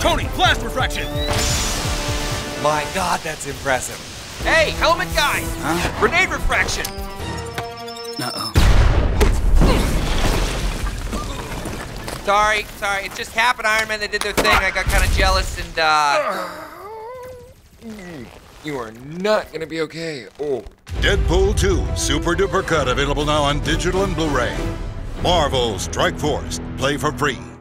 Tony, blast refraction! My God, that's impressive. Hey, helmet guy! Huh? Grenade refraction! Uh-oh. Sorry, it just happened, Iron Man. They did their thing. I got kind of jealous and, You are not gonna be okay. Oh. Deadpool 2, Super Duper Cut, available now on digital and Blu-ray. Marvel Strike Force. Play for free.